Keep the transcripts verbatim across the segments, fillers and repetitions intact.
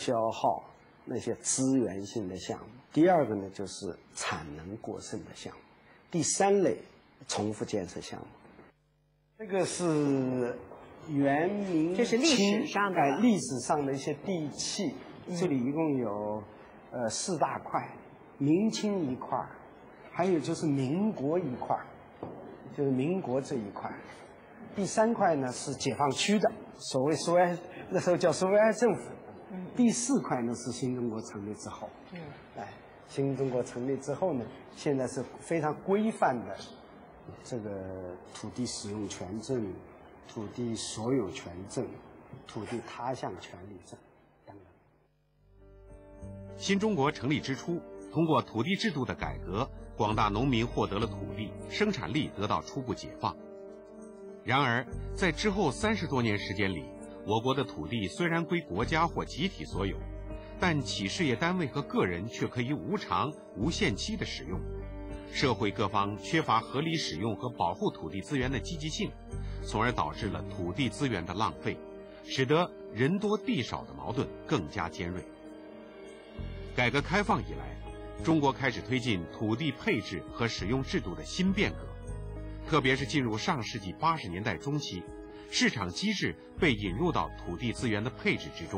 消耗那些资源性的项目。第二个呢，就是产能过剩的项目。第三类，重复建设项目。这个是元明清， 这是历史上的哎，历史上的一些地契，这里一共有呃四大块，明清一块，还有就是民国一块，就是民国这一块。第三块呢是解放区的，所谓苏维埃，那时候叫苏维埃政府。第四块呢是新中国成立之后。嗯，哎，新中国成立之后呢，现在是非常规范的这个土地使用权证、土地所有权证、土地他项权利证等等。 新中国成立之初，通过土地制度的改革，广大农民获得了土地，生产力得到初步解放。然而，在之后三十多年时间里，我国的土地虽然归国家或集体所有，但企事业单位和个人却可以无偿、无限期的使用。社会各方缺乏合理使用和保护土地资源的积极性，从而导致了土地资源的浪费，使得人多地少的矛盾更加尖锐。改革开放以来，中国开始推进土地配置和使用制度的新变革，特别是进入上世纪八十年代中期，市场机制被引入到土地资源的配置之中。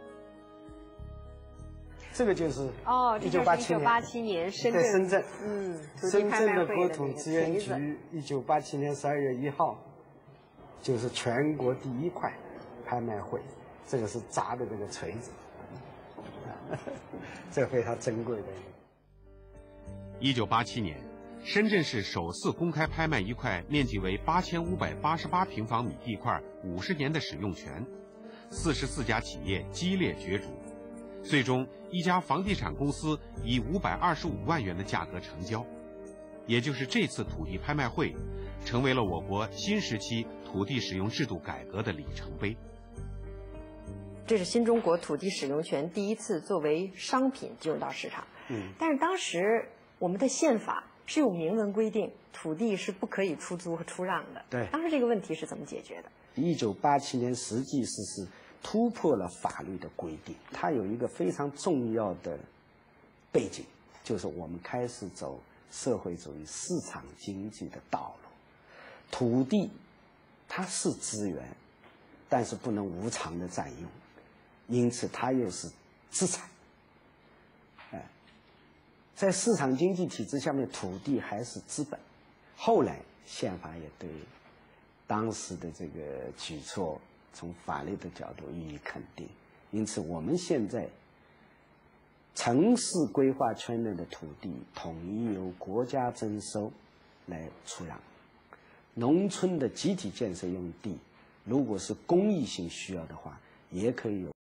这个就是哦， 一九八七年， 八七年深圳， 在深圳， 嗯， 深圳的国土资源局一九八七年十二月一号，就是全国第一块拍卖会，这个是砸的这个锤子，这非常珍贵的。 一九八七年，深圳市首次公开拍卖一块面积为八千五百八十八平方米地块五十年的使用权，四十四家企业激烈角逐。最终，一家房地产公司以五百二十五万元的价格成交，也就是这次土地拍卖会，成为了我国新时期土地使用制度改革的里程碑。 这是新中国土地使用权第一次作为商品进入到市场。嗯，但是当时我们的宪法是有明文规定，土地是不可以出租和出让的。 对， 当时这个问题是怎么解决的？ 一九八七年实际是是。突破了法律的规定，它有一个非常重要的背景，就是我们开始走社会主义市场经济的道路。土地它是资源，但是不能无偿的占用，因此它又是资产。哎，在市场经济体制下面，土地还是资本。后来宪法也对当时的这个举措从法律的角度予以肯定，因此我们现在城市规划圈内的土地统一由国家征收来出让，农村的集体建设用地，如果是公益性需要的话，也可以有